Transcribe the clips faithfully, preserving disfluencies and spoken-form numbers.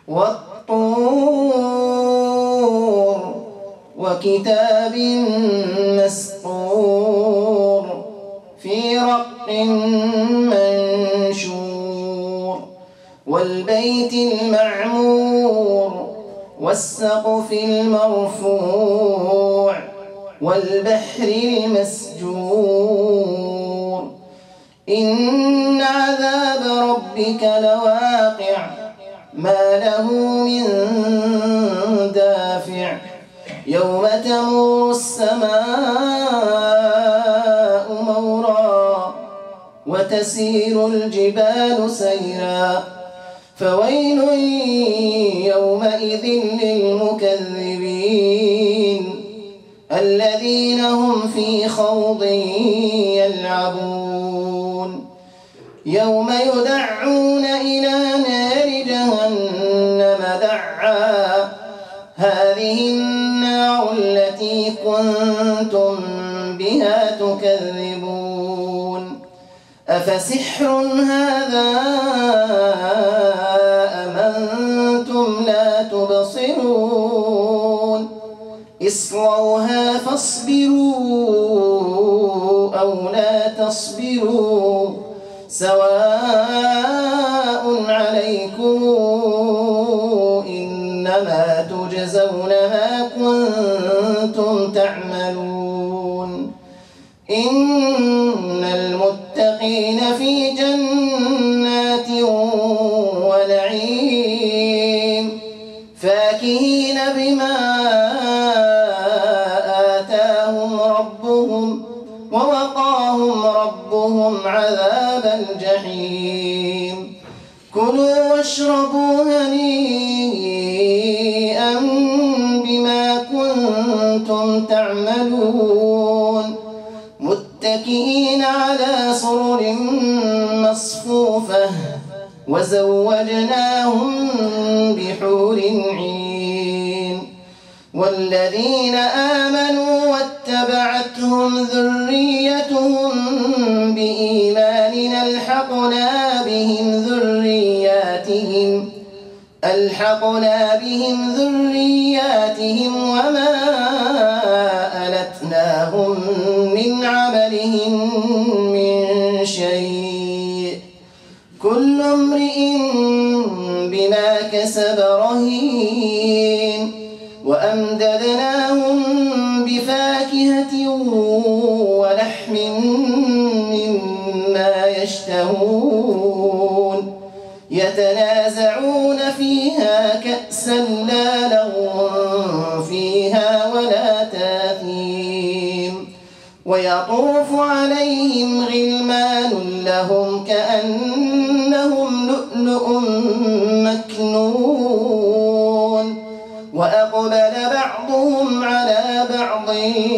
والطور وكتاب مسطور في رق منشور والبيت المعمور والسقف المرفوع والبحر المسجور إن عذاب ربك لواقع ما له من دافع يوم تمور السماء مورا وتسير الجبال سيرا فويل يومئذ للمكذبين الذين هم في خوض يلعبون يوم يدعون إلى نار جهنم دعا هذه النار التي كنتم بها تكذبون أفسحر هذا أم أنتم لا تبصرون اصلوها فاصبروا أو لا تصبروا سواء عليكم إنما تجزون ما كنتم تعملون إن المتقين في جنات ونعيم فاكهين بما آتاهم ربهم ووقاهم ربهم عذاب الجحيم كلوا واشربوا هنيئا بما كنتم تعملون متكئين على سرر مصفوفة وزوجناهم بحور عين والذين آمنوا واتبعتهم ذريتهم بإيمان ألحقنا بهم ذرياتهم ألحقنا بهم ذرياتهم وما ألتناهم من عملهم من شيء كل امرئ بما كسب رهين وأمددناهم بفاكهة ولحم مما يشتهون يتنازعون فيها كأسا لا لغو فيها ولا تاثيم ويطوف عليهم غلمان لهم كأنهم لؤلؤ مكنون وأقبل بعضهم على بعض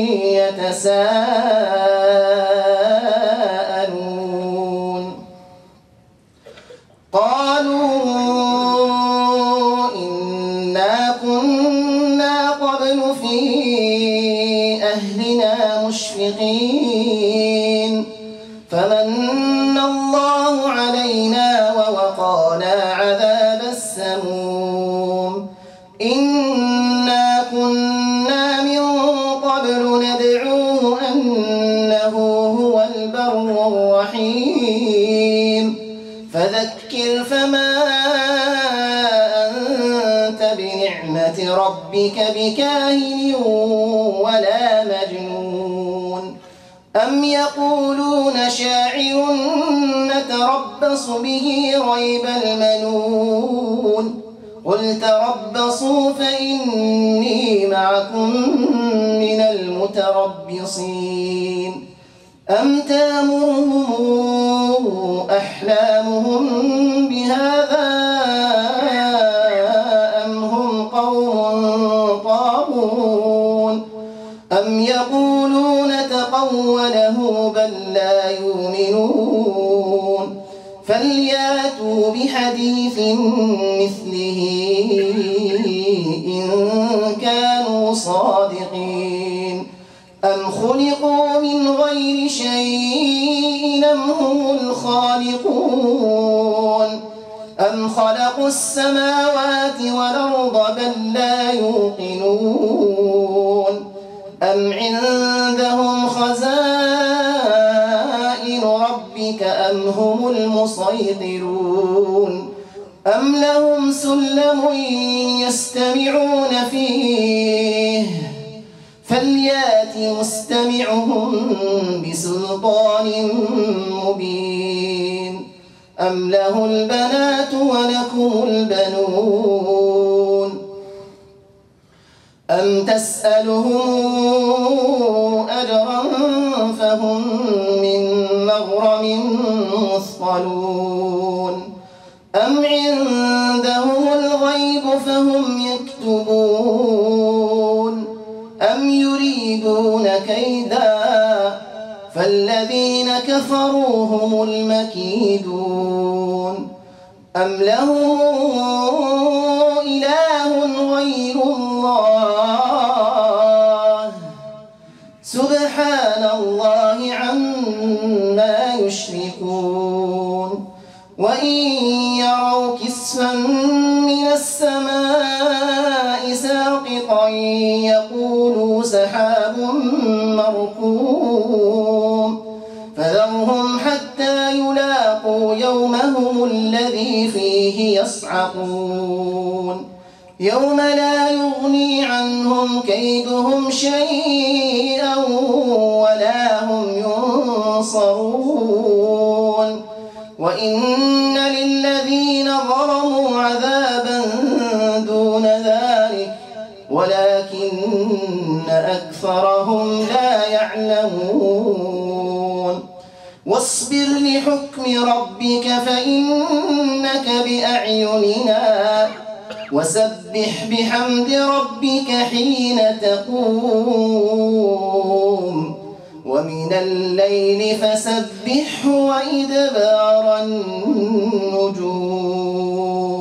يتساءلون قالوا إنا كنا قبل في أهلنا مشفقين فمن الله علينا ووقانا عذاب السموم إنا كنا من قبل ندعوه أنه هو البر الرحيم فذكر فما أنت بنعمة ربك بكاهن ولا مجنون أم يقولون شاعر نتربص به ريب المنون قل تربصوا فإني معكم من المتربصين أم تأمرهم أحلامهم بهذا أم هم قوم طاغون أم يقولون تقوله بل لا يؤمنون فلياتوا بحديث مثله إن كانوا صادقين أم خلقوا من غير شيء أم هم الخالقون أم خلقوا السماوات والأرض بل لا يوقنون أم عندهم خزائن ربك أم هم المسيطرون أم لهم سلم يستمعون فيه فليات مستمعهم بسلطان مبين أم له البنات ولكم البنون أم تسألهم أجرا فهم من مغرم مثقلون أم عندهم الغيب فهم يكتبون أم يريدون كيدا فالذين كفروا هم المكيدون أم لهم إله غير الله سبحان الله عما يشركون وإن يروا كسفا من السماء ساقطا يقولوا سحاب مركوم فذرهم حتى يلاقوا يومهم الذي فيه يصعقون يوم لا يغني عنهم كيدهم شيئا ولا هم ينصرون وإن للذين ظلموا عذابا دون ذلك ولكن أكثرهم لا يعلمون واصبر لحكم ربك فإنك بأعيننا وسبح بحمد ربك حين تقوم ومن الليل فسبحه وإدبار النجوم